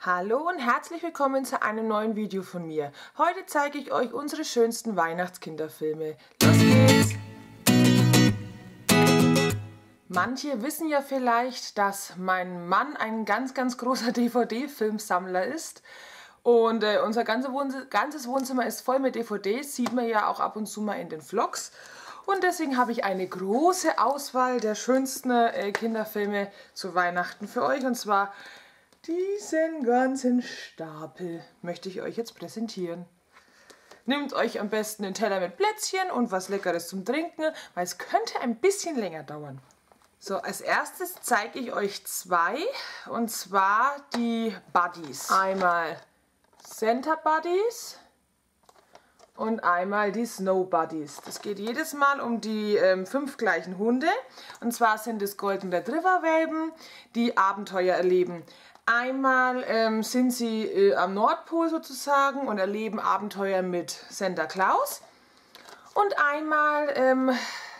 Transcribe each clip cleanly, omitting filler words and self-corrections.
Hallo und herzlich willkommen zu einem neuen Video von mir. Heute zeige ich euch unsere schönsten Weihnachtskinderfilme. Los geht's! Manche wissen ja vielleicht, dass mein Mann ein ganz großer DVD-Filmsammler ist. Und unser ganzes Wohnzimmer ist voll mit DVDs, sieht man ja auch ab und zu mal in den Vlogs. Und deswegen habe ich eine große Auswahl der schönsten Kinderfilme zu Weihnachten für euch. Und zwar diesen ganzen Stapel möchte ich euch jetzt präsentieren. Nehmt euch am besten einen Teller mit Plätzchen und was Leckeres zum Trinken, weil es könnte ein bisschen länger dauern. So, als erstes zeige ich euch zwei, und zwar die Buddies. Einmal Santa Buddies und einmal die Snow Buddies. Das geht jedes Mal um die 5 gleichen Hunde. Und zwar sind es Golden Retriever Welpen, die Abenteuer erleben. Einmal sind sie am Nordpol sozusagen und erleben Abenteuer mit Santa Claus. Und einmal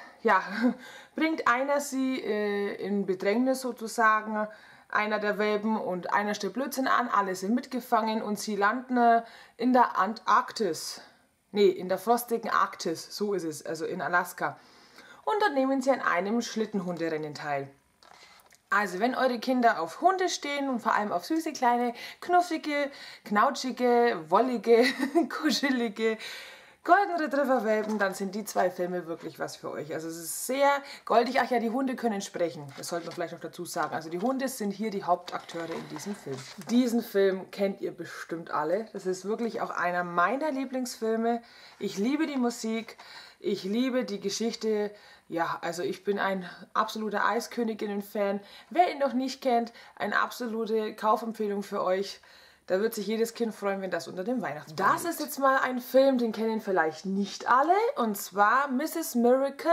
bringt einer sie in Bedrängnis sozusagen, einer der Welpen, und einer stellt Blödsinn an, alle sind mitgefangen und sie landen in der Antarktis. Nee, in der frostigen Arktis, so ist es, also in Alaska. Und dort nehmen sie an einem Schlittenhunderennen teil. Also wenn eure Kinder auf Hunde stehen und vor allem auf süße, kleine, knuffige, knautschige, wollige, kuschelige Golden Retriever Welpen, dann sind die zwei Filme wirklich was für euch. Also es ist sehr goldig. Ach ja, die Hunde können sprechen. Das sollte man vielleicht noch dazu sagen. Also die Hunde sind hier die Hauptakteure in diesem Film. Diesen Film kennt ihr bestimmt alle. Das ist wirklich auch einer meiner Lieblingsfilme. Ich liebe die Musik. Ich liebe die Geschichte. Ja, also ich bin ein absoluter Eisköniginnen-Fan. Wer ihn noch nicht kennt, eine absolute Kaufempfehlung für euch. Da wird sich jedes Kind freuen, wenn das unter dem Weihnachtsbaum liegt. Das ist jetzt mal ein Film, den kennen vielleicht nicht alle. Und zwar Mrs. Miracle.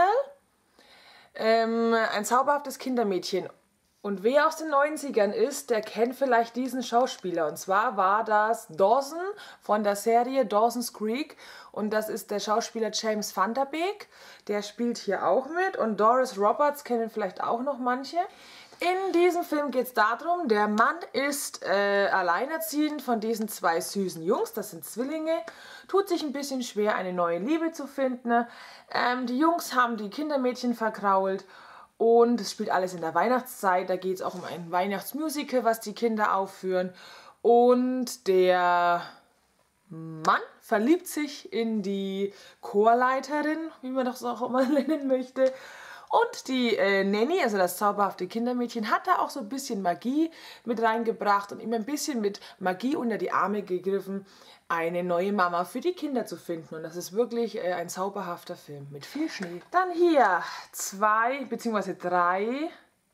Ein zauberhaftes Kindermädchen. Und wer aus den 90ern ist, der kennt vielleicht diesen Schauspieler. Und zwar war das Dawson von der Serie Dawson's Creek. Und das ist der Schauspieler James Van Der Beek. Der spielt hier auch mit. Und Doris Roberts kennen vielleicht auch noch manche. In diesem Film geht es darum, der Mann ist alleinerziehend von diesen zwei süßen Jungs, das sind Zwillinge, tut sich ein bisschen schwer, eine neue Liebe zu finden. Die Jungs haben die Kindermädchen verkrault und es spielt alles in der Weihnachtszeit. Da geht es auch um ein Weihnachtsmusical, was die Kinder aufführen. Und der Mann verliebt sich in die Chorleiterin, wie man das auch immer nennen möchte. Und die Nanny, also das zauberhafte Kindermädchen, hat da auch so ein bisschen Magie mit reingebracht und ihm ein bisschen mit Magie unter die Arme gegriffen, eine neue Mama für die Kinder zu finden. Und das ist wirklich ein zauberhafter Film mit viel Schnee. Dann hier 2 bzw. 3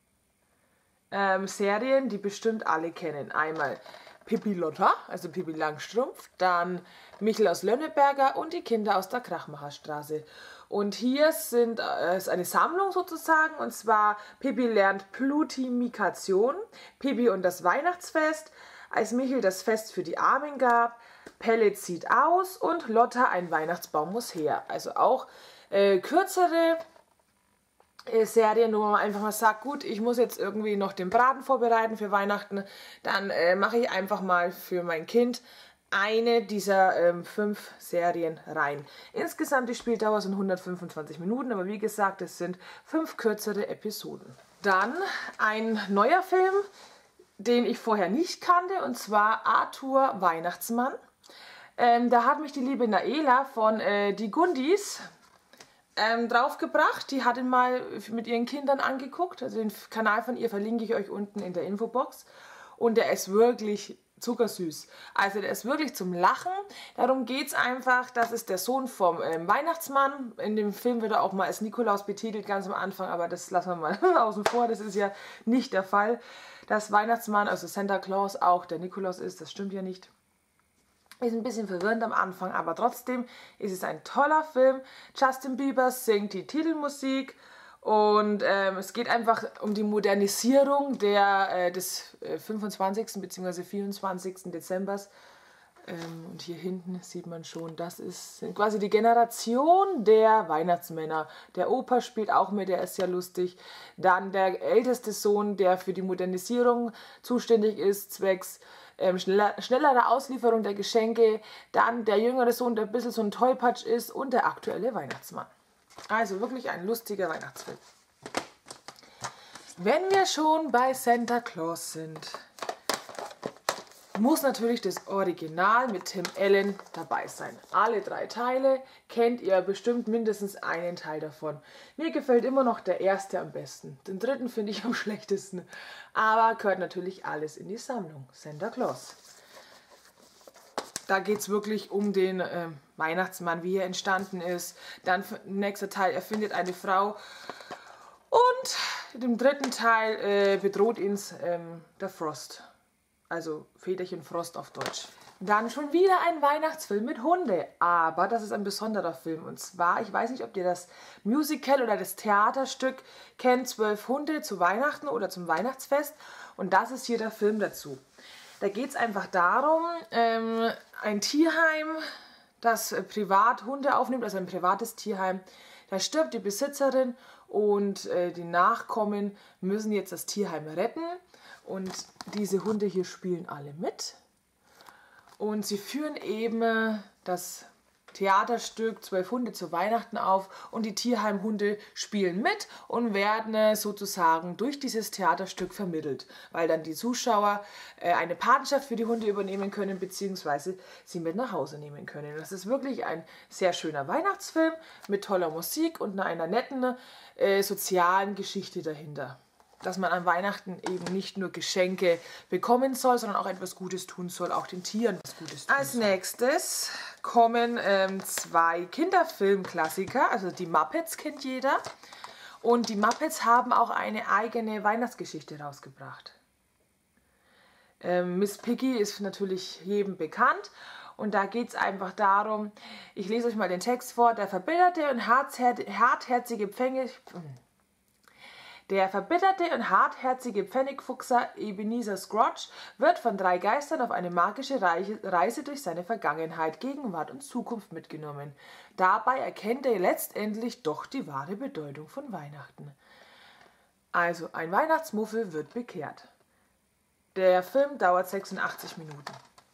Serien, die bestimmt alle kennen. Einmal Pippi Lotta, also Pippi Langstrumpf, dann Michel aus Lönneberger und die Kinder aus der Krachmacherstraße. Und hier ist eine Sammlung sozusagen, und zwar Pippi lernt Plutimikation, Pippi und das Weihnachtsfest, als Michel das Fest für die Armen gab, Pelle zieht aus und Lotta, ein Weihnachtsbaum muss her. Also auch kürzere Serien, wo man einfach mal sagt, gut, ich muss jetzt irgendwie noch den Braten vorbereiten für Weihnachten, dann mache ich einfach mal für mein Kind eine dieser 5 Serien rein. Insgesamt die Spieldauer sind 125 Minuten, aber wie gesagt, es sind 5 kürzere Episoden. Dann ein neuer Film, den ich vorher nicht kannte, und zwar Arthur Weihnachtsmann. Da hat mich die liebe Naela von Die Gundis draufgebracht. Die hat ihn mal mit ihren Kindern angeguckt. Also den Kanal von ihr verlinke ich euch unten in der Infobox. Und der ist wirklich zuckersüß. Also der ist wirklich zum Lachen. Darum geht es einfach, das ist der Sohn vom Weihnachtsmann. In dem Film wird er auch mal als Nikolaus betitelt, ganz am Anfang, aber das lassen wir mal außen vor, das ist ja nicht der Fall. Dass Weihnachtsmann, also Santa Claus, auch der Nikolaus ist, das stimmt ja nicht. Ist ein bisschen verwirrend am Anfang, aber trotzdem ist es ein toller Film. Justin Bieber singt die Titelmusik. Und es geht einfach um die Modernisierung des 25. bzw. 24. Dezembers. Und hier hinten sieht man schon, das sind quasi die Generation der Weihnachtsmänner. Der Opa spielt auch mit, der ist sehr lustig. Dann der älteste Sohn, der für die Modernisierung zuständig ist, zwecks schnellere Auslieferung der Geschenke, dann der jüngere Sohn, der ein bisschen so ein Tollpatsch ist und der aktuelle Weihnachtsmann. Also wirklich ein lustiger Weihnachtsfilm. Wenn wir schon bei Santa Claus sind, muss natürlich das Original mit Tim Allen dabei sein. Alle 3 Teile kennt ihr bestimmt mindestens einen Teil davon. Mir gefällt immer noch der erste am besten. Den dritten finde ich am schlechtesten. Aber gehört natürlich alles in die Sammlung. Santa Claus. Da geht es wirklich um den Weihnachtsmann, wie er entstanden ist. Dann nächster Teil, er findet eine Frau. Und im dritten Teil bedroht ihn der Frost. Also Väterchen Frost auf Deutsch. Dann schon wieder ein Weihnachtsfilm mit Hunde. Aber das ist ein besonderer Film. Und zwar, ich weiß nicht, ob ihr das Musical oder das Theaterstück kennt, 12 Hunde zu Weihnachten oder zum Weihnachtsfest. Und das ist hier der Film dazu. Da geht es einfach darum, ein Tierheim, das privat Hunde aufnimmt, also ein privates Tierheim. Da stirbt die Besitzerin und die Nachkommen müssen jetzt das Tierheim retten. Und diese Hunde hier spielen alle mit. Und sie führen eben das Theaterstück 12 Hunde zu Weihnachten auf. Und die Tierheimhunde spielen mit und werden sozusagen durch dieses Theaterstück vermittelt. Weil dann die Zuschauer eine Patenschaft für die Hunde übernehmen können, beziehungsweise sie mit nach Hause nehmen können. Das ist wirklich ein sehr schöner Weihnachtsfilm mit toller Musik und einer netten sozialen Geschichte dahinter. Dass man an Weihnachten eben nicht nur Geschenke bekommen soll, sondern auch etwas Gutes tun soll, auch den Tieren was Gutes tun soll. Als nächstes kommen 2 Kinderfilmklassiker, also die Muppets kennt jeder. Und die Muppets haben auch eine eigene Weihnachtsgeschichte rausgebracht. Miss Piggy ist natürlich jedem bekannt. Und da geht es einfach darum, ich lese euch mal den Text vor, der verbitterte und hartherzige Pfennigfuchser Ebenezer Scrooge wird von 3 Geistern auf eine magische Reise durch seine Vergangenheit, Gegenwart und Zukunft mitgenommen. Dabei erkennt er letztendlich doch die wahre Bedeutung von Weihnachten. Also ein Weihnachtsmuffel wird bekehrt. Der Film dauert 86 Minuten.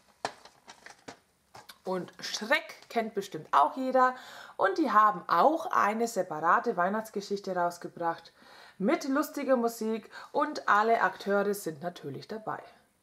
Und Shrek kennt bestimmt auch jeder. Und die haben auch eine separate Weihnachtsgeschichte rausgebracht. Mit lustiger Musik und alle Akteure sind natürlich dabei.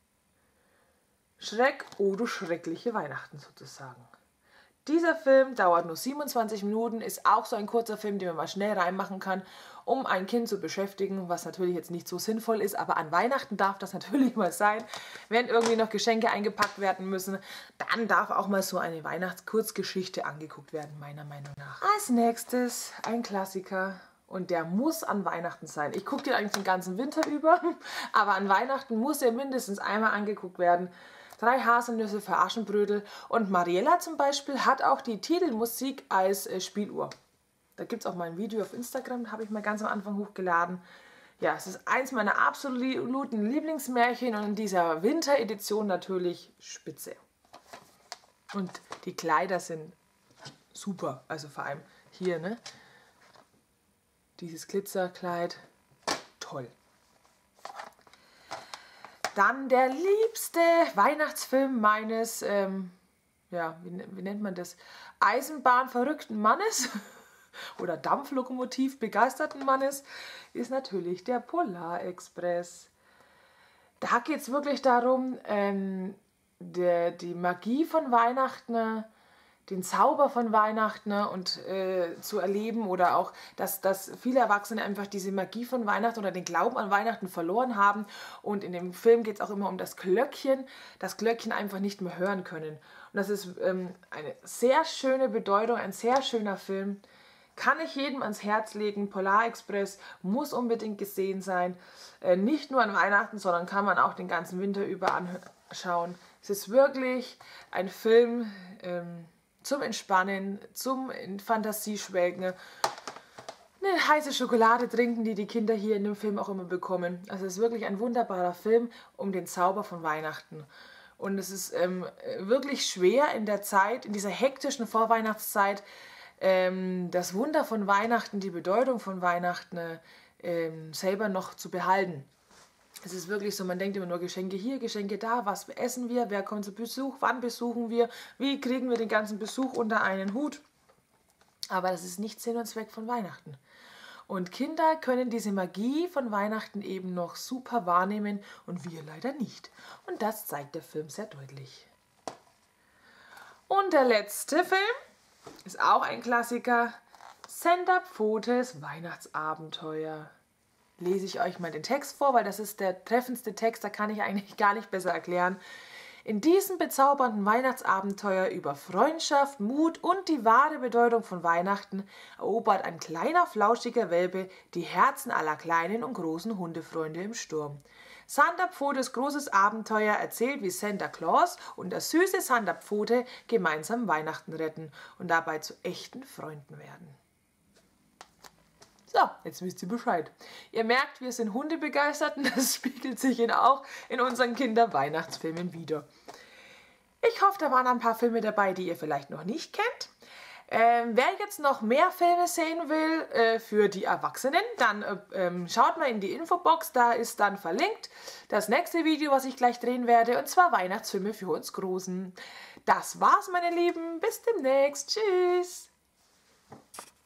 Shrek, oh du schreckliche Weihnachten sozusagen. Dieser Film dauert nur 27 Minuten, ist auch so ein kurzer Film, den man mal schnell reinmachen kann, um ein Kind zu beschäftigen, was natürlich jetzt nicht so sinnvoll ist, aber an Weihnachten darf das natürlich mal sein. Wenn irgendwie noch Geschenke eingepackt werden müssen, dann darf auch mal so eine Weihnachtskurzgeschichte angeguckt werden, meiner Meinung nach. Als nächstes ein Klassiker. Und der muss an Weihnachten sein. Ich gucke den eigentlich den ganzen Winter über, aber an Weihnachten muss er mindestens einmal angeguckt werden. 3 Haselnüsse für Aschenbrödel. Und Mariella zum Beispiel hat auch die Titelmusik als Spieluhr. Da gibt es auch mal ein Video auf Instagram, habe ich mal ganz am Anfang hochgeladen. Ja, es ist eins meiner absoluten Lieblingsmärchen und in dieser Winteredition natürlich spitze. Und die Kleider sind super, also vor allem hier, ne? Dieses Glitzerkleid, toll. Dann der liebste Weihnachtsfilm meines, wie nennt man das, Eisenbahnverrückten Mannes oder Dampflokomotiv begeisterten Mannes, ist natürlich der Polarexpress. Da geht es wirklich darum, die Magie von Weihnachten, den Zauber von Weihnachten und zu erleben oder auch, dass viele Erwachsene einfach diese Magie von Weihnachten oder den Glauben an Weihnachten verloren haben. Und in dem Film geht es auch immer um das Glöckchen einfach nicht mehr hören können. Und das ist eine sehr schöne Bedeutung, ein sehr schöner Film. Kann ich jedem ans Herz legen. Polarexpress muss unbedingt gesehen sein. Nicht nur an Weihnachten, sondern kann man auch den ganzen Winter über anschauen. Es ist wirklich ein Film, zum Entspannen, zum in Fantasie schwelgen, eine heiße Schokolade trinken, die die Kinder hier in dem Film auch immer bekommen. Also es ist wirklich ein wunderbarer Film um den Zauber von Weihnachten. Und es ist wirklich schwer in der Zeit, in dieser hektischen Vorweihnachtszeit, das Wunder von Weihnachten, die Bedeutung von Weihnachten selber noch zu behalten. Es ist wirklich so, man denkt immer nur Geschenke hier, Geschenke da, was essen wir, wer kommt zu Besuch, wann besuchen wir, wie kriegen wir den ganzen Besuch unter einen Hut. Aber das ist nicht Sinn und Zweck von Weihnachten. Und Kinder können diese Magie von Weihnachten eben noch super wahrnehmen und wir leider nicht. Und das zeigt der Film sehr deutlich. Und der letzte Film ist auch ein Klassiker, Senta Pfotes Weihnachtsabenteuer. Lese ich euch mal den Text vor, weil das ist der treffendste Text, da kann ich eigentlich gar nicht besser erklären. In diesem bezaubernden Weihnachtsabenteuer über Freundschaft, Mut und die wahre Bedeutung von Weihnachten erobert ein kleiner, flauschiger Welpe die Herzen aller kleinen und großen Hundefreunde im Sturm. Santa Pfotes großes Abenteuer erzählt, wie Santa Claus und der süße Santa Pfote gemeinsam Weihnachten retten und dabei zu echten Freunden werden. So, jetzt wisst ihr Bescheid. Ihr merkt, wir sind hundebegeistert und das spiegelt sich auch in unseren Kinder-Weihnachtsfilmen wider. Ich hoffe, da waren ein paar Filme dabei, die ihr vielleicht noch nicht kennt. Wer jetzt noch mehr Filme sehen will für die Erwachsenen, dann schaut mal in die Infobox, da ist dann verlinkt das nächste Video, was ich gleich drehen werde, und zwar Weihnachtsfilme für uns Großen. Das war's, meine Lieben. Bis demnächst. Tschüss.